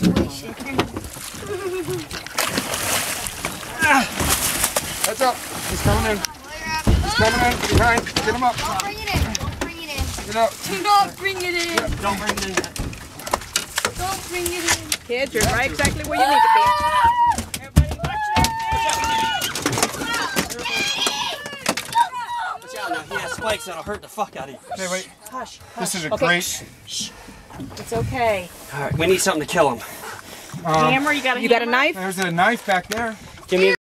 Heads up. He's coming in. He's coming in. Behind. Get him up. Don't bring it in. Don't bring it in. Get up. Do not bring it in. Yeah, don't bring it in. Don't bring it in. Kids, you're right exactly where you need to be. Everybody watch Watch out now. He has spikes that'll hurt the fuck out of you. Hey, wait. Hush. This is a Okay. great... Shh. It's okay. Alright, we need something to kill him. Hammer, you got a knife? There's a knife back there. Give me